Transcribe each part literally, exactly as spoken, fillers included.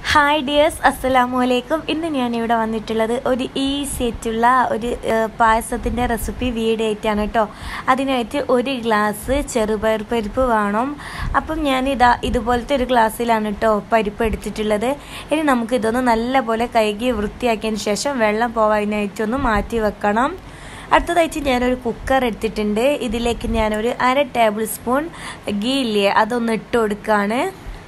Hi dears, അസ്സലാമു അലൈക്കും. ഇന്ന് ഞാൻ ഇവിടെ വന്നിട്ടുള്ളത് ഒരു ഈസി ആയിട്ടുള്ള ഒരു പായസത്തിൻ്റെ റെസിപ്പി വീഡിയോ ആയിട്ടാണ് കേട്ടോ. അതിനായിട്ട് ഒരു ഗ്ലാസ് ചെറുപയർ പരിപ്പ് വേണം. അപ്പം ഞാനിതാ ഇതുപോലത്തെ ഒരു ഗ്ലാസ്സിലാണ് കേട്ടോ പരിപ്പ് എടുത്തിട്ടുള്ളത്. ഇനി നമുക്കിതൊന്ന് നല്ലപോലെ കഴുകി വൃത്തിയാക്കിയതിന് ശേഷം വെള്ളം പോവാനായിട്ടൊന്ന് മാറ്റി വെക്കണം. അടുത്തതായിട്ട് ഞാനൊരു കുക്കർ എടുത്തിട്ടുണ്ട്. ഇതിലേക്ക് ഞാനൊരു അര ടേബിൾ സ്പൂൺ ഗീ ഇല്ലേ അതൊന്ന് ഇട്ട് കൊടുക്കുകയാണ്.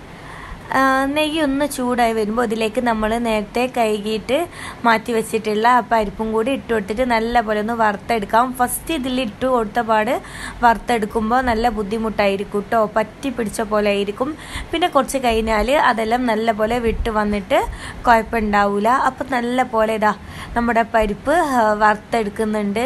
നെയ്യ് ഒന്ന് ചൂടായി വരുമ്പോൾ ഇതിലേക്ക് നമ്മൾ നേരത്തെ കഴുകിയിട്ട് മാറ്റി വെച്ചിട്ടുള്ള ആ പരിപ്പും കൂടി ഇട്ട് കൊടുത്തിട്ട് നല്ലപോലെ ഒന്ന് വറുത്തെടുക്കാം. ഫസ്റ്റ് ഇതിൽ ഇട്ട് കൊടുത്ത പാട് വറുത്തെടുക്കുമ്പോൾ നല്ല ബുദ്ധിമുട്ടായിരിക്കും കേട്ടോ, പറ്റി പിടിച്ച പോലെ ആയിരിക്കും. പിന്നെ കുറച്ച് കഴിഞ്ഞാൽ അതെല്ലാം നല്ലപോലെ വിട്ട് വന്നിട്ട് കുഴപ്പമുണ്ടാവില്ല. അപ്പം നല്ല പോലെ ഇതാ നമ്മുടെ പരിപ്പ് വറുത്തെടുക്കുന്നുണ്ട്.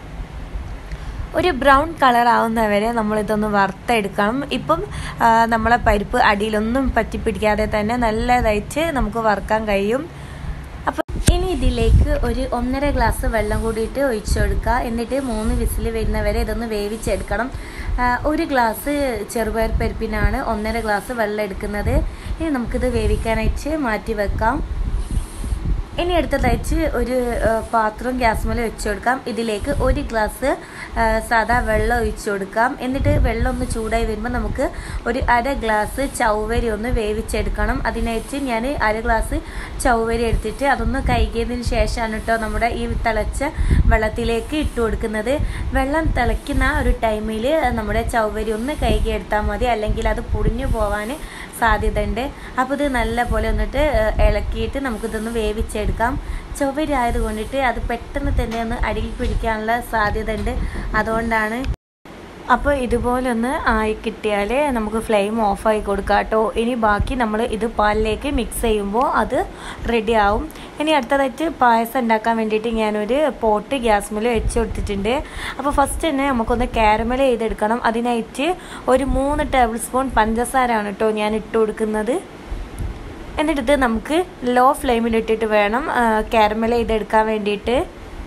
ഒരു ബ്രൗൺ കളർ ആവുന്നവരെ നമ്മളിതൊന്ന് വറുത്തെടുക്കണം. ഇപ്പം നമ്മളെ പരിപ്പ് അടിയിലൊന്നും പറ്റിപ്പിടിക്കാതെ തന്നെ നല്ലതായിട്ട് നമുക്ക് വറുക്കാൻ കഴിയും. അപ്പം ഇനി ഇതിലേക്ക് ഒരു ഒന്നര ഗ്ലാസ് വെള്ളം കൂടിയിട്ട് ഒഴിച്ചു കൊടുക്കുക. എന്നിട്ട് മൂന്ന് വിസിൽ വരുന്നവരെ ഇതൊന്ന് വേവിച്ചെടുക്കണം. ഒരു ഗ്ലാസ് ചെറുപയർ പരിപ്പിനാണ് ഒന്നര ഗ്ലാസ് വെള്ളം എടുക്കുന്നത്. ഇനി നമുക്കിത് വേവിക്കാനായിട്ട് മാറ്റി വെക്കാം. ഇനി അടുത്തതായിട്ട് ഒരു പാത്രം ഗ്യാസ് മേലെ വെച്ച് കൊടുക്കാം. ഇതിലേക്ക് ഒരു ഗ്ലാസ് സാധാ വെള്ളം ഒഴിച്ചു കൊടുക്കാം. എന്നിട്ട് വെള്ളം ഒന്ന് ചൂടായി വരുമ്പോൾ നമുക്ക് ഒരു അര ഗ്ലാസ് ചൗവരി ഒന്ന് വേവിച്ചെടുക്കണം. അതിനായിട്ട് ഞാൻ അര ഗ്ലാസ് ചൗവരി എടുത്തിട്ട് അതൊന്ന് കഴുകിയതിന് ശേഷമാണ് കേട്ടോ നമ്മുടെ ഈ തിളച്ച വെള്ളത്തിലേക്ക് ഇട്ട് കൊടുക്കുന്നത്. വെള്ളം തിളയ്ക്കുന്ന ഒരു ടൈമിൽ നമ്മുടെ ചൗവരി ഒന്ന് കഴുകി എടുത്താൽ മതി, അല്ലെങ്കിൽ അത് പൊടിഞ്ഞു പോകാൻ സാധ്യത ഉണ്ട്. അപ്പോൾ ഇത് നല്ല പോലെ വന്നിട്ട് ഇളക്കിയിട്ട് നമുക്കിതൊന്ന് വേവിച്ചെടുക്കാം. ചൊവ്വരി ആയതുകൊണ്ടിട്ട് അത് പെട്ടെന്ന് തന്നെ ഒന്ന് അടിയിൽ പിടിക്കാനുള്ള സാധ്യത ഉണ്ട്, അതുകൊണ്ടാണ്. അപ്പോൾ ഇതുപോലെ ഒന്ന് ആയി കിട്ടിയാൽ നമുക്ക് ഫ്ലെയിം ഓഫായി കൊടുക്കാം കേട്ടോ. ഇനി ബാക്കി നമ്മൾ ഇത് പാലിലേക്ക് മിക്സ് ചെയ്യുമ്പോൾ അത് റെഡി ആവും. ഇനി അടുത്തതായിട്ട് പായസം ഉണ്ടാക്കാൻ വേണ്ടിയിട്ട് ഞാനൊരു പോട്ട് ഗ്യാസ് മേൽ വെച്ച് കൊടുത്തിട്ടുണ്ട്. അപ്പോൾ ഫസ്റ്റ് തന്നെ നമുക്കൊന്ന് കാരമൽ ചെയ്തെടുക്കണം. അതിനായിട്ട് ഒരു മൂന്ന് ടേബിൾ സ്പൂൺ പഞ്ചസാരയാണ് കേട്ടോ ഞാൻ ഇട്ട് കൊടുക്കുന്നത്. എന്നിട്ട് നമുക്ക് ലോ ഫ്ലെയിമിലിട്ടിട്ട് വേണം കാരമൽ ചെയ്തെടുക്കാൻ വേണ്ടിയിട്ട്.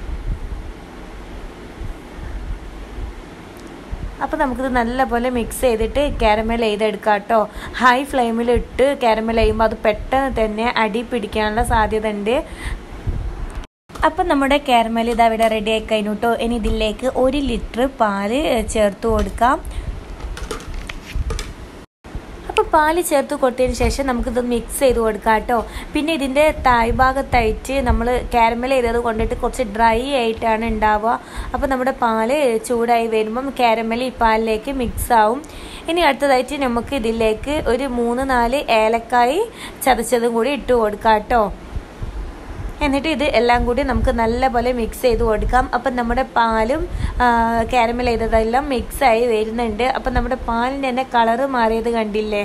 അപ്പോൾ നമുക്കിത് നല്ലപോലെ മിക്സ് ചെയ്തിട്ട് കാരമൽ ചെയ്തെടുക്കാം കേട്ടോ. ഹൈ ഫ്ലെയിമിലിട്ട് കാരമൽ ചെയ്യുമ്പോൾ അത് പെട്ടെന്ന് തന്നെ അടി പിടിക്കാനുള്ള സാധ്യത ഉണ്ട്. അപ്പം നമ്മുടെ കാരമൽ ഇത് അവിടെ റെഡി ആയി കഴിഞ്ഞു കേട്ടോ. ഇനി ഇതിലേക്ക് ഒരു ലിറ്റർ പാല് ചേർത്ത് കൊടുക്കാം. അപ്പോൾ പാല് ചേർത്ത് കൊടുത്തതിന് ശേഷം നമുക്കിത് മിക്സ് ചെയ്ത് കൊടുക്കാം കേട്ടോ. പിന്നെ ഇതിൻ്റെ താഴ്ഭാഗത്തായിട്ട് നമ്മൾ കാരമൽ ചെയ്തത് കൊണ്ടിട്ട് കുറച്ച് ഡ്രൈ ആയിട്ടാണ് ഉണ്ടാവുക. അപ്പോൾ നമ്മുടെ പാല് ചൂടായി വരുമ്പം കാരമൽ ഈ പാലിലേക്ക് മിക്സ് ആവും. ഇനി അടുത്തതായിട്ട് നമുക്ക് ഇതിലേക്ക് ഒരു മൂന്ന് നാല് ഏലക്കായ് ചതച്ചതും കൂടി ഇട്ട് കൊടുക്കാം കേട്ടോ. എന്നിട്ട് ഇത് എല്ലാം കൂടി നമുക്ക് നല്ലപോലെ മിക്സ് ചെയ്ത് കൊടുക്കാം. അപ്പം നമ്മുടെ പാലും കാരമൽ ചെയ്തതെല്ലാം മിക്സായി വരുന്നുണ്ട്. അപ്പം നമ്മുടെ പാലിന് തന്നെ കളറ് മാറിയത് കണ്ടില്ലേ.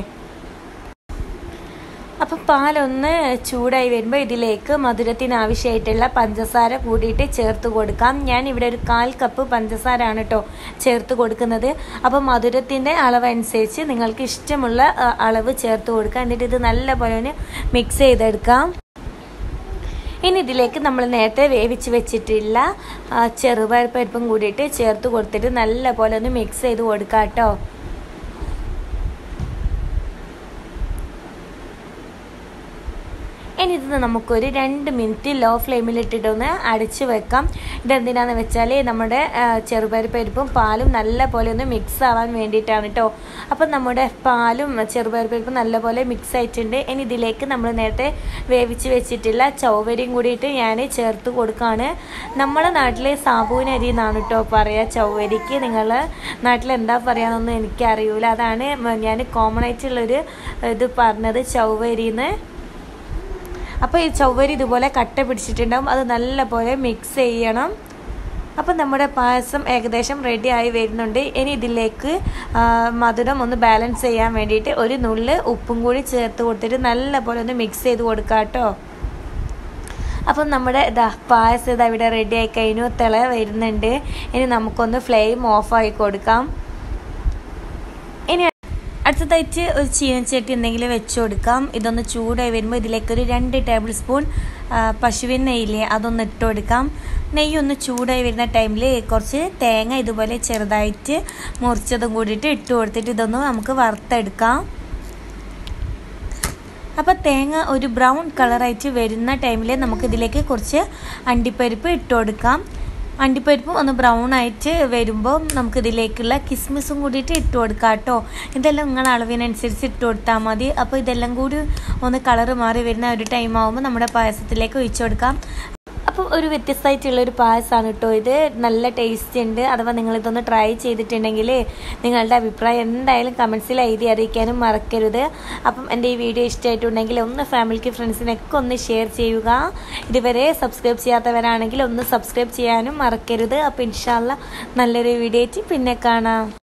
അപ്പം പാലൊന്ന് ചൂടായി വരുമ്പോൾ ഇതിലേക്ക് മധുരത്തിന് ആവശ്യമായിട്ടുള്ള പഞ്ചസാര കൂടിയിട്ട് ചേർത്ത് കൊടുക്കാം. ഞാൻ ഇവിടെ ഒരു കാൽ കപ്പ് പഞ്ചസാര ആണ് കേട്ടോ ചേർത്ത് കൊടുക്കുന്നത്. അപ്പം മധുരത്തിൻ്റെ അളവനുസരിച്ച് നിങ്ങൾക്ക് ഇഷ്ടമുള്ള അളവ് ചേർത്ത് കൊടുക്കാം. എന്നിട്ട് ഇത് നല്ലപോലെ ഒന്ന് മിക്സ് ചെയ്തെടുക്കാം. ഇനി ഇതിലേക്ക് നമ്മൾ നേരത്തെ വേവിച്ച് വെച്ചിട്ടുള്ള ചെറുപയർ പരിപ്പും കൂടിയിട്ട് ചേർത്ത് കൊടുത്തിട്ട് നല്ല പോലെ ഒന്ന് മിക്സ് ചെയ്ത് കൊടുക്കാം കേട്ടോ. ഇനി ഇത് നമുക്കൊരു രണ്ട് മിനിറ്റ് ലോ ഫ്ലെയിമിലിട്ടിട്ടൊന്ന് അടച്ച് വെക്കാം. ഇതെന്തിനാണെന്ന് വെച്ചാൽ നമ്മുടെ ചെറുപയർ പരിപ്പും പാലും നല്ല പോലെ ഒന്ന് മിക്സ് ആവാൻ വേണ്ടിയിട്ടാണ് കേട്ടോ. അപ്പം നമ്മുടെ പാലും ചെറുപയർ പരിപ്പും നല്ലപോലെ മിക്സ് ആയിട്ടുണ്ട്. ഇനി ഇതിലേക്ക് നമ്മൾ നേരത്തെ വേവിച്ച് വെച്ചിട്ടുള്ള ചൗവരിയും കൂടിയിട്ട് ഞാൻ ചേർത്ത് കൊടുക്കുകയാണ്. നമ്മളെ നാട്ടിൽ സാബൂനരി എന്നാണ് കേട്ടോ പറയുക ചൗവരിക്ക്. നിങ്ങളുടെ നാട്ടിൽ എന്താ പറയാമെന്നൊന്നും എനിക്കറിയില്ല, അതാണ് ഞാൻ കോമൺ ആയിട്ടുള്ളൊരു ഇത് പറഞ്ഞത് ചൗവരിന്ന്. അപ്പോൾ ഈ ചൗവരി ഇതുപോലെ കട്ട പിടിച്ചിട്ടുണ്ടാവും, അത് നല്ലപോലെ മിക്സ് ചെയ്യണം. അപ്പം നമ്മുടെ പായസം ഏകദേശം റെഡി ആയി വരുന്നുണ്ട്. ഇനി ഇതിലേക്ക് മധുരം ഒന്ന് ബാലൻസ് ചെയ്യാൻ വേണ്ടിയിട്ട് ഒരു നുള്ള് ഉപ്പും കൂടി ചേർത്ത് കൊടുത്തിട്ട് നല്ലപോലെ ഒന്ന് മിക്സ് ചെയ്ത് കൊടുക്കാം കേട്ടോ. അപ്പം നമ്മുടെ ഇതാ പായസം ഇതാ ഇവിടെ റെഡി ആയി കഴിഞ്ഞു, തിള വരുന്നുണ്ട്. ഇനി നമുക്കൊന്ന് ഫ്ലെയിം ഓഫായി കൊടുക്കാം. ഇനി അടുത്തതായിട്ട് ഒരു ചീനച്ചട്ടി എന്തെങ്കിലും വെച്ച് കൊടുക്കാം. ഇതൊന്ന് ചൂടായി വരുമ്പോൾ ഇതിലേക്കൊരു രണ്ട് ടേബിൾ സ്പൂൺ പശുവിൻ നെയ്യില്ലേ അതൊന്ന് ഇട്ട് കൊടുക്കാം. നെയ്യ് ഒന്ന് ചൂടായി വരുന്ന ടൈമിൽ കുറച്ച് തേങ്ങ ഇതുപോലെ ചെറുതായിട്ട് മുറിച്ചതും കൂടിയിട്ട് ഇട്ട് കൊടുത്തിട്ട് ഇതൊന്ന് നമുക്ക് വറുത്തെടുക്കാം. അപ്പോൾ തേങ്ങ ഒരു ബ്രൗൺ കളറായിട്ട് വരുന്ന ടൈമിൽ നമുക്കിതിലേക്ക് കുറച്ച് അണ്ടിപ്പരിപ്പ് ഇട്ട് കൊടുക്കാം. അണ്ടിപ്പരിപ്പും ഒന്ന് ബ്രൗൺ ആയിട്ട് വരുമ്പോൾ നമുക്കിതിലേക്കുള്ള കിസ്മിസും കൂടിയിട്ട് ഇട്ട് കൊടുക്കാം കേട്ടോ. ഇതെല്ലാം നിങ്ങളുടെ അളവിനനുസരിച്ച് ഇട്ട് കൊടുത്താൽ മതി. അപ്പോൾ ഇതെല്ലാം കൂടി ഒന്ന് കളറ് മാറി വരുന്ന ഒരു ടൈം ആകുമ്പോൾ നമ്മുടെ പായസത്തിലേക്ക് ഒഴിച്ചു കൊടുക്കാം. അപ്പോൾ ഒരു വ്യത്യസ്തമായിട്ടുള്ളൊരു പായസമാണ് കേട്ടോ ഇത്. നല്ല ടേസ്റ്റ് ഉണ്ട്. അഥവാ നിങ്ങളിതൊന്ന് ട്രൈ ചെയ്തിട്ടുണ്ടെങ്കിൽ നിങ്ങളുടെ അഭിപ്രായം എന്തായാലും കമൻസിൽ എഴുതി അറിയിക്കാനും മറക്കരുത്. അപ്പം എൻ്റെ ഈ വീഡിയോ ഇഷ്ടമായിട്ടുണ്ടെങ്കിൽ ഒന്ന് ഫാമിലിക്ക് ഫ്രണ്ട്സിനൊക്കെ ഒന്ന് ഷെയർ ചെയ്യുക. ഇതുവരെ സബ്സ്ക്രൈബ് ചെയ്യാത്തവരാണെങ്കിൽ ഒന്ന് സബ്സ്ക്രൈബ് ചെയ്യാനും മറക്കരുത്. അപ്പോൾ ഇൻഷാ അല്ലാഹ് നല്ലൊരു വീഡിയോ ആയിട്ട് പിന്നെ കാണാം.